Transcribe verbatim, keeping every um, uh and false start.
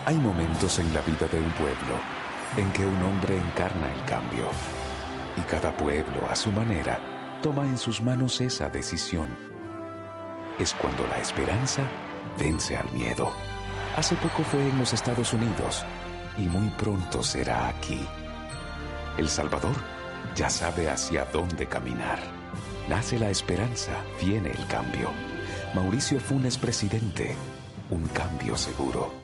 Hay momentos en la vida de un pueblo en que un hombre encarna el cambio. Y cada pueblo, a su manera, toma en sus manos esa decisión. Es cuando la esperanza vence al miedo. Hace poco fue en los Estados Unidos y muy pronto será aquí. El Salvador ya sabe hacia dónde caminar. Nace la esperanza, viene el cambio. Mauricio Funes presidente, un cambio seguro.